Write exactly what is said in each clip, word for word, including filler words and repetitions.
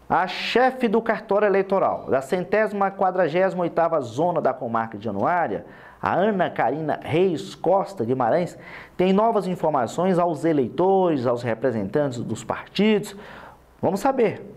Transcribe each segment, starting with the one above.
A chefe do cartório eleitoral da centésima quadragésima oitava zona da comarca de Januária, a Ana Carina Reis Costa Guimarães, tem novas informações aos eleitores, aos representantes dos partidos. Vamos saber.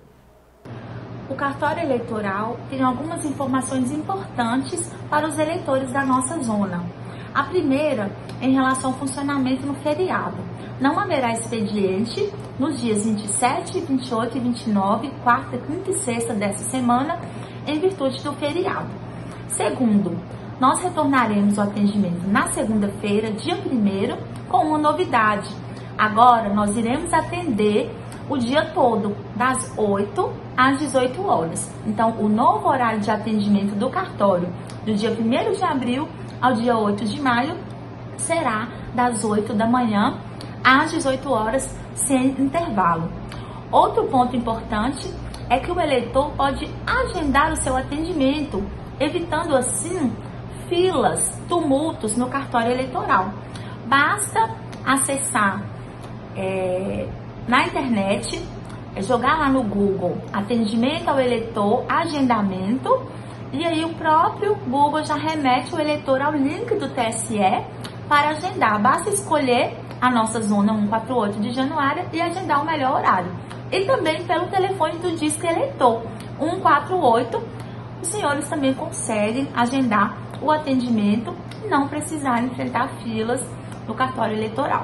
O cartório eleitoral tem algumas informações importantes para os eleitores da nossa zona. A primeira, em relação ao funcionamento no feriado. Não haverá expediente nos dias vinte e sete, vinte e oito e vinte e nove, quarta, quinta e sexta dessa semana, em virtude do feriado. Segundo, nós retornaremos o atendimento na segunda-feira, dia primeiro, com uma novidade. Agora, nós iremos atender o dia todo, das oito às dezoito horas. Então, o novo horário de atendimento do cartório, do dia primeiro de abril ao dia oito de maio, será das oito da manhã às dezoito horas, sem intervalo. Outro ponto importante é que o eleitor pode agendar o seu atendimento, evitando assim filas, tumultos no cartório eleitoral. Basta acessar é, na internet, jogar lá no Google atendimento ao eleitor, agendamento, e aí o próprio Google já remete o eleitor ao link do T S E para agendar. Basta escolher a nossa zona cento e quarenta e oito de Januária e agendar o melhor horário. E também pelo telefone do Disque Eleitor cento e quarenta e oito, os senhores também conseguem agendar o atendimento e não precisar enfrentar filas no cartório eleitoral.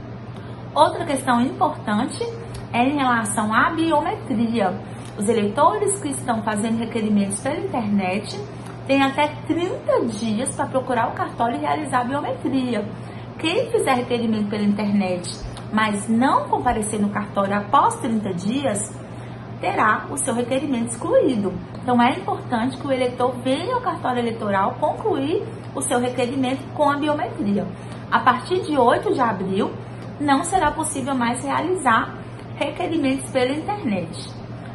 Outra questão importante é em relação à biometria. Os eleitores que estão fazendo requerimentos pela internet têm até trinta dias para procurar o cartório e realizar a biometria. Quem fizer requerimento pela internet, mas não comparecer no cartório após trinta dias, terá o seu requerimento excluído. Então é importante que o eleitor venha ao cartório eleitoral concluir o seu requerimento com a biometria. A partir de oito de abril, não será possível mais realizar requerimentos pela internet.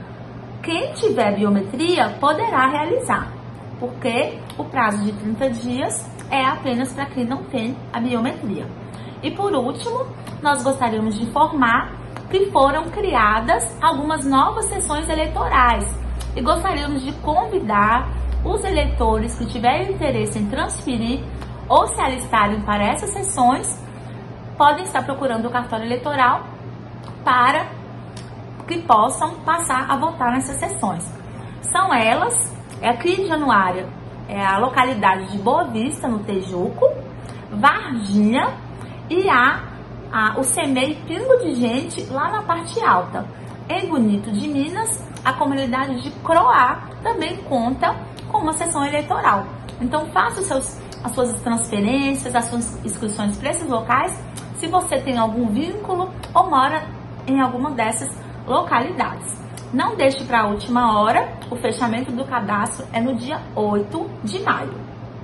Quem tiver biometria poderá realizar, porque o prazo de trinta dias é apenas para quem não tem a biometria. E por último, nós gostaríamos de informar que foram criadas algumas novas sessões eleitorais e gostaríamos de convidar os eleitores que tiverem interesse em transferir ou se alistarem para essas sessões, podem estar procurando o cartório eleitoral para que possam passar a votar nessas sessões. São elas, é aqui em Januária, é a localidade de Boa Vista, no Tejuco, Varginha e a, a, o C M E I Pingo de Gente, lá na parte alta. Em Bonito de Minas, a comunidade de Croá também conta com uma sessão eleitoral. Então faça os seus, as suas transferências, as suas inscrições para esses locais, se você tem algum vínculo ou mora em alguma dessas localidades. Não deixe para a última hora, o fechamento do cadastro é no dia oito de maio.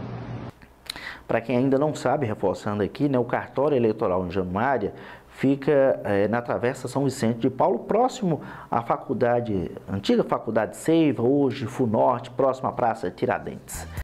Para quem ainda não sabe, reforçando aqui, né, o cartório eleitoral em Januária fica é, na Travessa São Vicente de Paulo, próximo à faculdade, antiga faculdade Seiva, hoje Funorte, próximo à Praça Tiradentes.